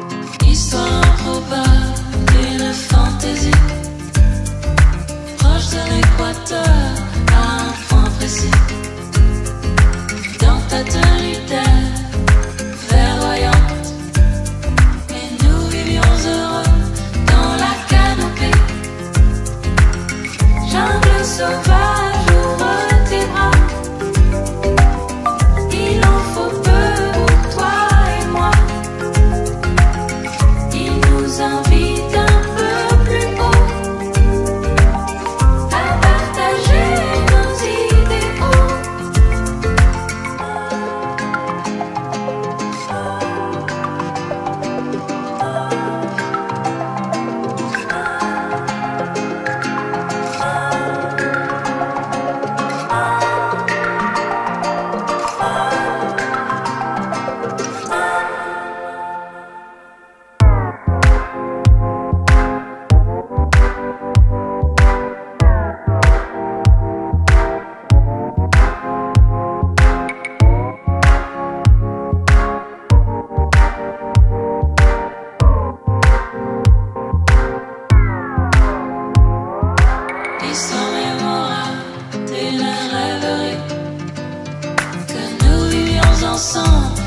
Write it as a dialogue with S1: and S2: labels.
S1: Histoire improbable d'une fantaisie, proche de l'équateur à un point précis. Dans ta tenue d'air verdoyante, et nous vivions heureux dans la canopée. Jungle sauvage, ouvre tes bras. Il en faut peu pour toi et moi. Il nous invite un peu plus haut à partager nos idéaux. L'histoire mémorable d'une rêverie que nous vivions ensemble